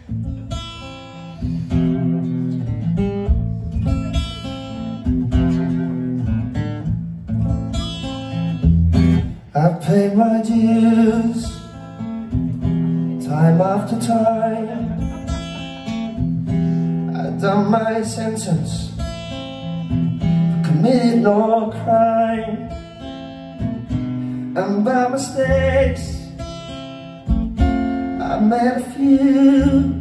I've paid my dues, time after time. I've done my sentence, committed no crime. And by mistakes, I've made a few.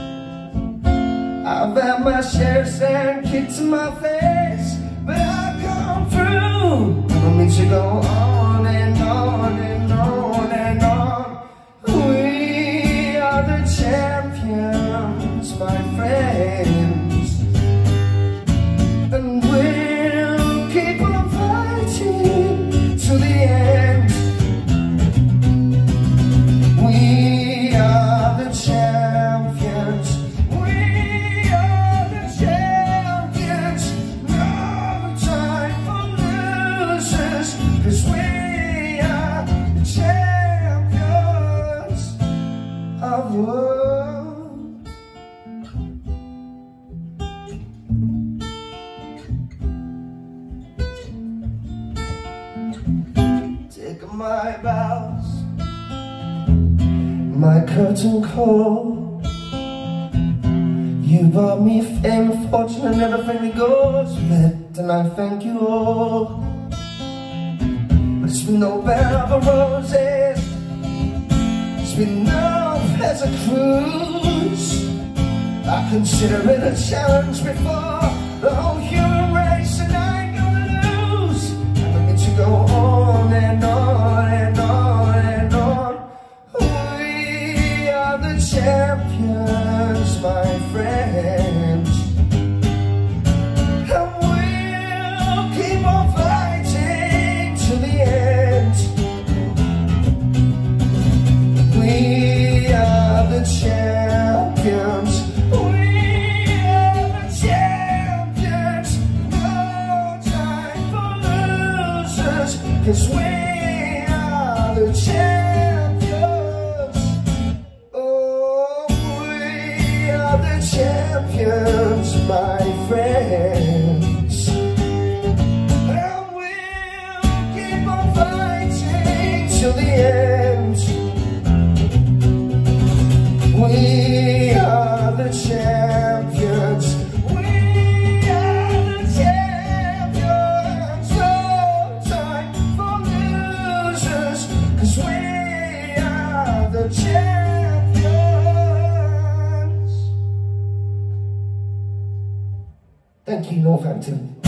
I've had my share of sand kicked in my face, but I've come through. I don't mean to go on and on and on and on. We are the champions, my friends, and we'll keep on fighting to the end. We are the champions. We are the champions. No time for losers, 'cause we are the champions of the world. Taking my vows, my curtain call. You brought me fame and fortune and everything that goes with it, and I thank you all. But it's been no bed of roses, it's been no pleasant cruise. I consider it a challenge before the whole human race, and I ain't gonna lose. I don't need to go on and on and on and on. We are the champions, my friends, and we'll keep on fighting to the end. We are the champions. We are the champions. No time for losers, 'cause we are the champions. Oh, we are the champions, my friends, and we'll keep on fighting till the end. We are the champions. We are the champions. No time for losers, 'cause we are the champions. Thank you, Northampton.